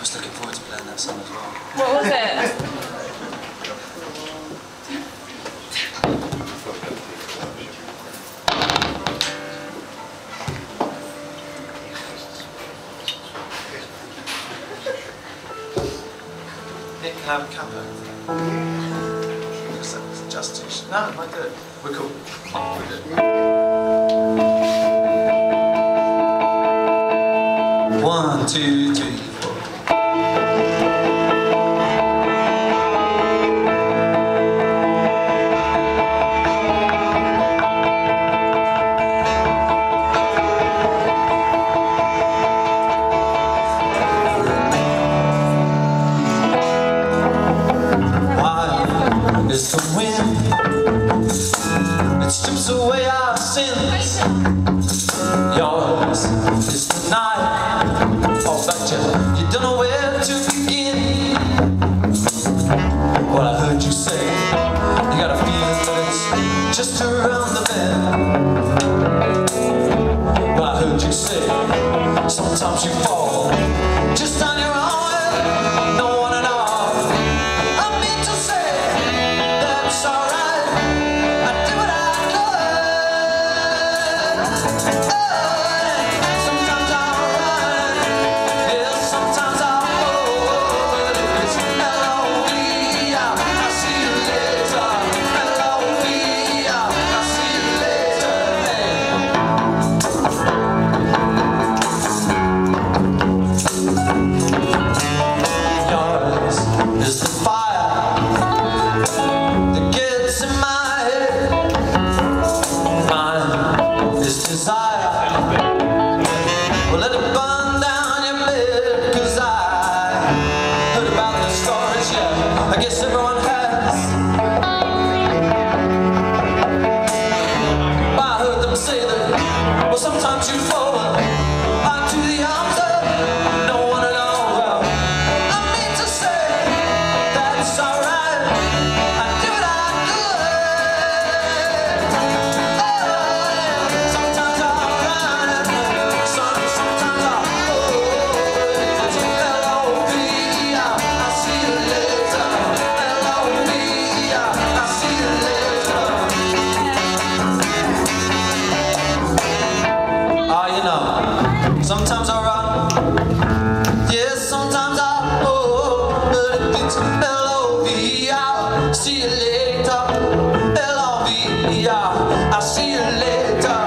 was looking forward to playing that song as well. What was it? Nick can have a cuppa. Justice. No, I do it. We're cool. We're good. 1, 2, 3, 4. It's the wind, it strips away our sins. Yours is the night, oh betcha, you don't know where to begin. Well, I heard you say, you got a feeling that it's just around the bend. Well, I heard you say, sometimes you fall just on your own. No one at all. Well, let it burn down your bed, 'cause I heard about the stories, yeah, I guess everyone has. But I heard them say that, well, sometimes you fall onto the arms of no one at all. Well, I mean to say that's alright, I do what I could. Sometimes I run, yes, sometimes I hold, but if it's L-O-V, I'll see you later. L-O-V, I'll see you later.